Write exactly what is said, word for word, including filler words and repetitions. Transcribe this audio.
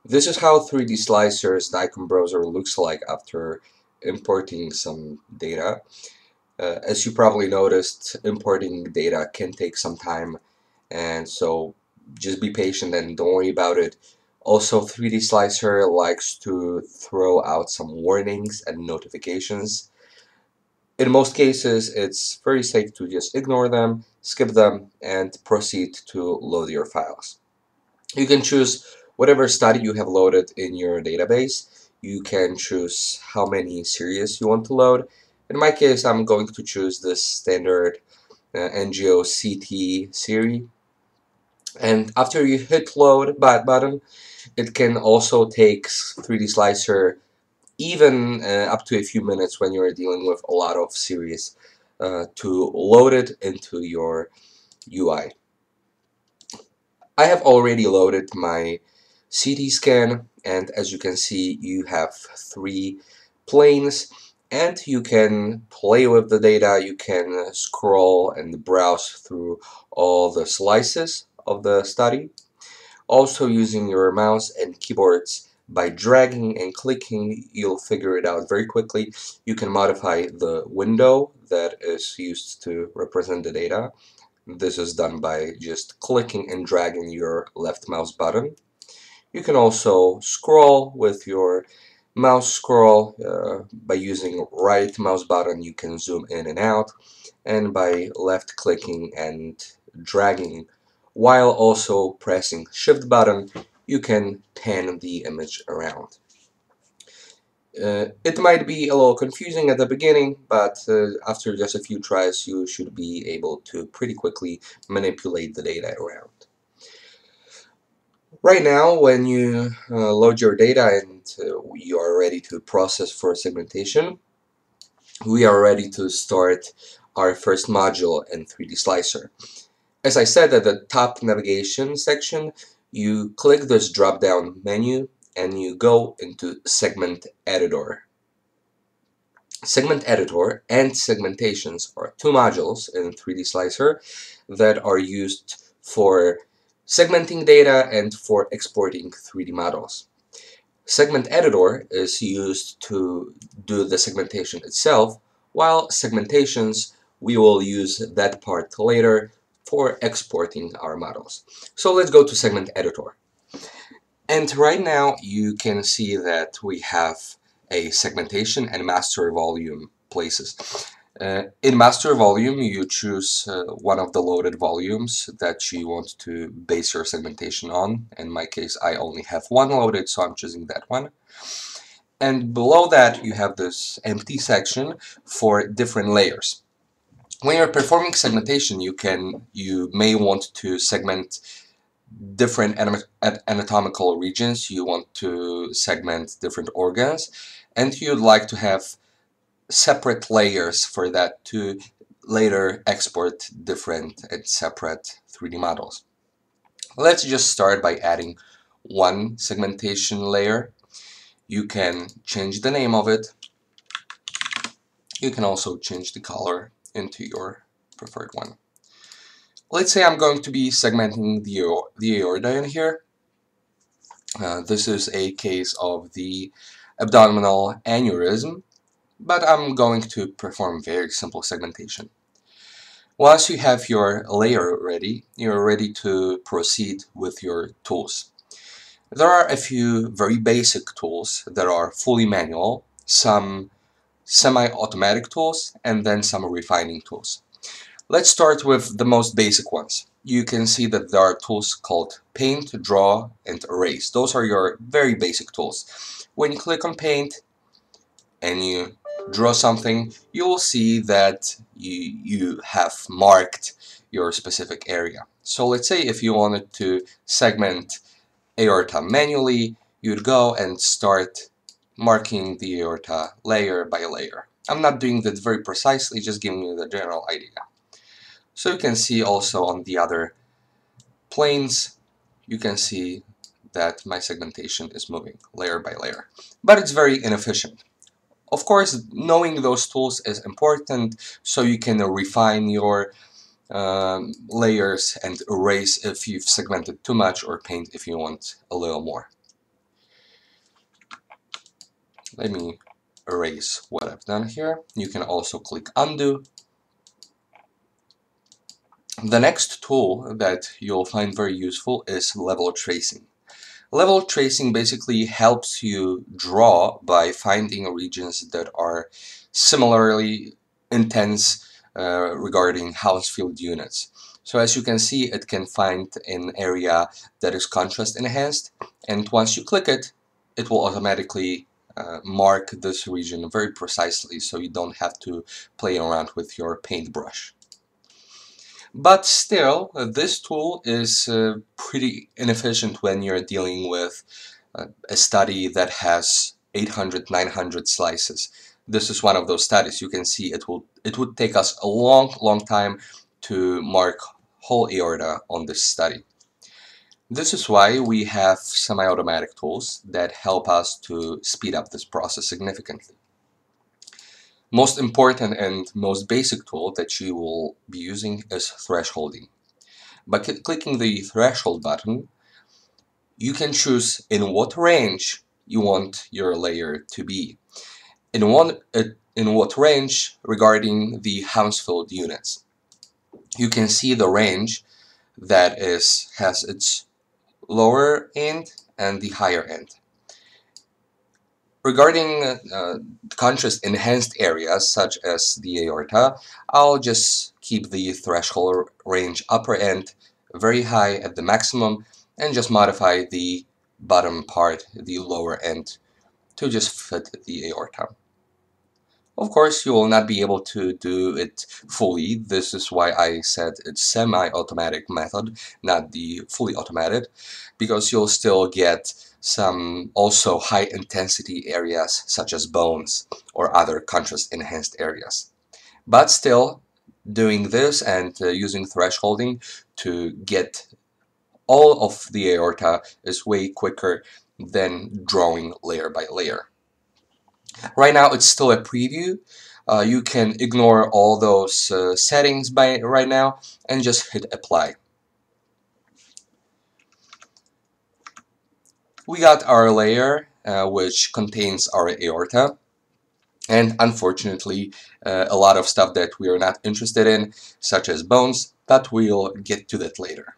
This is how three D Slicer's Nikon browser looks like after importing some data. Uh, as you probably noticed, importing data can take some time, and so just be patient and don't worry about it. Also, three D Slicer likes to throw out some warnings and notifications. In most cases, it's very safe to just ignore them, skip them, and proceed to load your files. You can choose whatever study you have loaded in your database. You can choose how many series you want to load. In my case, I'm going to choose this standard uh, N G O C T series. And after you hit load button, it can also take three D Slicer even uh, up to a few minutes when you're dealing with a lot of series uh, to load it into your U I. I have already loaded my C T scan, and as you can see, you have three planes, and you can play with the data. You can scroll and browse through all the slices of the study. Also, using your mouse and keyboards, by dragging and clicking, you'll figure it out very quickly. You can modify the window that is used to represent the data. This is done by just clicking and dragging your left mouse button. You can also scroll with your mouse scroll. Uh, by using right mouse button, you can zoom in and out, and by left clicking and dragging while also pressing shift button, you can pan the image around. Uh, it might be a little confusing at the beginning, but uh, after just a few tries, you should be able to pretty quickly manipulate the data around. Right now, when you uh, load your data and uh, you are ready to process for segmentation, we are ready to start our first module in three D Slicer. As I said, at the top navigation section, you click this drop-down menu and you go into Segment Editor. Segment Editor and Segmentations are two modules in three D Slicer that are used for segmenting data and for exporting three D models. Segment Editor is used to do the segmentation itself, while segmentations, we will use that part later for exporting our models. So let's go to Segment Editor. And right now you can see that we have a segmentation and master volume places. Uh, in master volume, you choose uh, one of the loaded volumes that you want to base your segmentation on. In my case, I only have one loaded, so I'm choosing that one. And below that, you have this empty section for different layers. When you're performing segmentation, you can you may want to segment different anatomical regions. You want to segment different organs, and you'd like to have separate layers for that to later export different and separate three D models. Let's just start by adding one segmentation layer. You can change the name of it. You can also change the color into your preferred one. Let's say I'm going to be segmenting the, the aorta in here. Uh, this is a case of the abdominal aneurysm, but I'm going to perform very simple segmentation. Once you have your layer ready, you're ready to proceed with your tools. There are a few very basic tools that are fully manual, some semi-automatic tools, and then some refining tools. Let's start with the most basic ones. You can see that there are tools called Paint, Draw, and Erase. Those are your very basic tools. When you click on Paint and you draw something, you will see that you, you have marked your specific area. So let's say if you wanted to segment aorta manually, you'd go and start marking the aorta layer by layer. I'm not doing that very precisely, just giving you the general idea. So you can see also on the other planes, you can see that my segmentation is moving layer by layer. But it's very inefficient. Of course, knowing those tools is important so you can refine your um, layers and erase if you've segmented too much, or paint if you want a little more. let me erase what I've done here. You can also click undo. The next tool that you'll find very useful is level tracing. Level tracing basically helps you draw by finding regions that are similarly intense uh, regarding Hounsfield units. So as you can see, it can find an area that is contrast enhanced, and once you click it, it will automatically uh, mark this region very precisely, so you don't have to play around with your paintbrush. But still, uh, this tool is uh, pretty inefficient when you're dealing with uh, a study that has eight hundred, nine hundred slices. This is one of those studies. You can see it will it would take us a long, long time to mark whole aorta on this study. This is why we have semi-automatic tools that help us to speed up this process significantly. Most important and most basic tool that you will be using is thresholding. By cl clicking the threshold button, you can choose in what range you want your layer to be. In, one, uh, in what range regarding the Hounsfield units. You can see the range that is has its lower end and the higher end. Regarding uh, contrast enhanced areas such as the aorta, I'll just keep the threshold range upper end very high at the maximum and just modify the bottom part, the lower end, to just fit the aorta. Of course, you will not be able to do it fully. This is why I said it's semi-automatic method, not the fully automated, because you'll still get some also high intensity areas such as bones or other contrast enhanced areas. But still, doing this and uh, using thresholding to get all of the aorta is way quicker than drawing layer by layer. Right now it's still a preview. Uh, you can ignore all those uh, settings by right now and just hit apply. We got our layer uh, which contains our aorta, and unfortunately uh, a lot of stuff that we are not interested in, such as bones, but we'll get to that later.